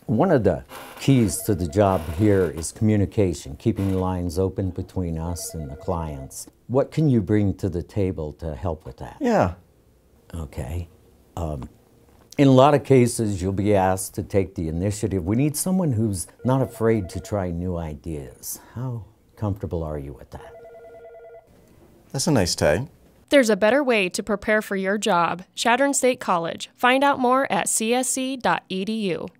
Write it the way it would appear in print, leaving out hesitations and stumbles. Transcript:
One of the keys to the job here is communication, keeping lines open between us and the clients. What can you bring to the table to help with that? Yeah. Okay. In a lot of cases, you'll be asked to take the initiative. We need someone who's not afraid to try new ideas. How comfortable are you with that? That's a nice tag. There's a better way to prepare for your job. Chadron State College. Find out more at csc.edu.